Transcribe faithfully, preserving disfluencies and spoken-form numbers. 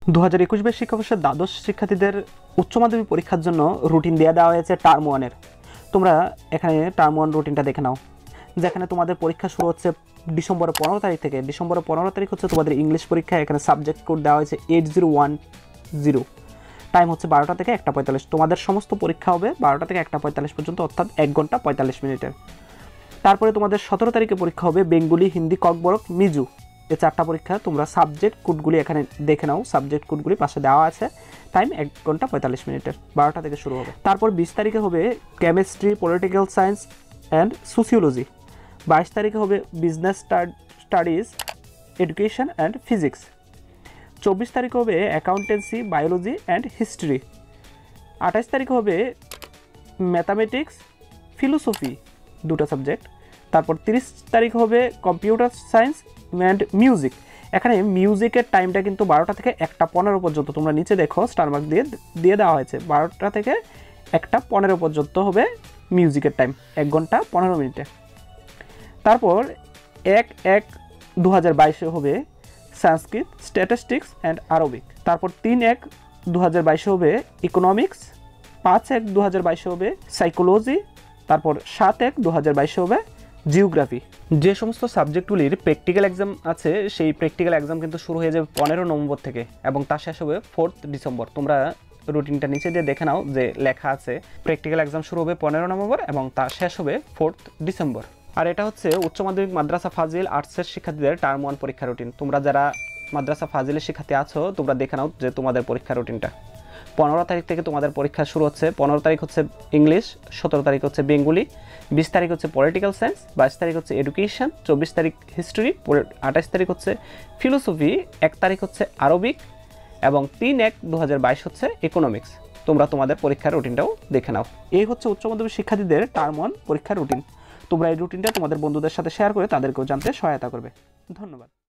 দু হাজার একুশ বাইশ শিক্ষাবর্ষের দ্বাদশ শিক্ষার্থীদের উচ্চ মাধ্যমিক পরীক্ষার জন্য রুটিন দিয়ে দেওয়া হয়েছে টার্ম ওয়ানের। তোমরা এখানে টার্ম ওয়ান রুটিনটা দেখে নাও, যেখানে তোমাদের পরীক্ষা শুরু হচ্ছে ডিসেম্বরের পনেরো তারিখ থেকে। ডিসেম্বরের পনেরো তারিখ হচ্ছে তোমাদের ইংলিশ পরীক্ষা। এখানে সাবজেক্ট কোড দেওয়া হয়েছে eight zero one zero. Time হচ্ছে বারোটা থেকে একটা পঁয়তাল্লিশ। তোমাদের সমস্ত পরীক্ষা হবে বারোটা থেকে একটা পঁয়তাল্লিশ পর্যন্ত, অর্থাৎ এক ঘন্টা পঁয়তাল্লিশ মিনিটের। তারপরে তোমাদের সতেরো তারিখে পরীক্ষা হবে বেঙ্গলি, হিন্দি, ককবরক, মিজু, এই চারটা পরীক্ষা। তোমরা সাবজেক্ট কোডগুলি এখানে দেখে নাও, সাবজেক্ট কোডগুলি পাশে দেওয়া আছে। টাইম এক ঘন্টা পঁয়তাল্লিশ মিনিটের, বারোটা থেকে শুরু হবে। তারপর বিশ তারিখে হবে chemistry, political science and sociology. বাইশ তারিখে হবে business studies, education and physics. চব্বিশ তারিখে হবে অ্যাকাউন্টেন্সি, বায়োলজি অ্যান্ড হিস্ট্রি। আঠাশ তারিখে হবে ম্যাথামেটিক্স, ফিলোসফি, দুটো সাবজেক্ট। তারপর তিরিশ তারিখ হবে কম্পিউটার সায়েন্স অ্যান্ড মিউজিক। এখানে মিউজিকের টাইমটা কিন্তু বারোটা থেকে একটা পনেরো পর্যন্ত। তোমরা নিচে দেখো স্টারমার্ক দিয়ে দিয়ে দেওয়া হয়েছে, বারোটা থেকে একটা পনেরো পর্যন্ত হবে মিউজিকের টাইম, এক ঘন্টা পনেরো মিনিটে। তারপর এক এক দু হাজার বাইশে হবে সংস্কৃত, স্ট্যাটিস্টিক্স অ্যান্ড আরবিক। তারপর তিন এক দু হাজার বাইশে হবে ইকোনমিক্স। পাঁচ এক দু হাজার বাইশে হবে সাইকোলজি। তারপর সাত এক দু হাজার বাইশে হবে জিওগ্রাফি। যে সমস্ত সাবজেক্টগুলির প্র্যাকটিক্যাল এক্সাম আছে সেই প্র্যাকটিক্যাল এক্সাম কিন্তু শুরু হয়ে যাবে পনেরো নভেম্বর থেকে এবং তা শেষ হবে ফোর্থ ডিসেম্বর। তোমরা রুটিনটা নিচে দিয়ে দেখে নাও যে লেখা আছে প্র্যাকটিক্যাল এক্সাম শুরু হবে পনেরো নভেম্বর এবং তা শেষ হবে ফোর্থ ডিসেম্বর। আর এটা হচ্ছে উচ্চ মাধ্যমিক মাদ্রাসা ফাজিল আর্টসের শিক্ষার্থীদের টার্ম ওয়ান পরীক্ষা রুটিন। তোমরা যারা মাদ্রাসা ফাজিলের শিক্ষার্থী আছো তোমরা দেখে নাও যে তোমাদের পরীক্ষা রুটিনটা। পনেরো তারিখ থেকে তোমাদের পরীক্ষা শুরু হচ্ছে। পনেরো তারিখ হচ্ছে ইংলিশ, সতেরো তারিখ হচ্ছে বেঙ্গলি, বিশ তারিখ হচ্ছে পলিটিক্যাল সায়েন্স, বাইশ তারিখ হচ্ছে এডুকেশন, চব্বিশ তারিখ হিস্ট্রি, আঠাশ তারিখ হচ্ছে ফিলোসফি, এক তারিখ হচ্ছে আরবিক এবং তিন এক দু হাজার বাইশ হচ্ছে ইকোনমিক্স। তোমরা তোমাদের পরীক্ষার রুটিনটাও দেখে নাও। এই হচ্ছে উচ্চ মাধ্যমিক শিক্ষার্থীদের টার্ম ওয়ান পরীক্ষার রুটিন। তোমরা এই রুটিনটা তোমাদের বন্ধুদের সাথে শেয়ার করে তাদেরকেও জানতে সহায়তা করবে। ধন্যবাদ।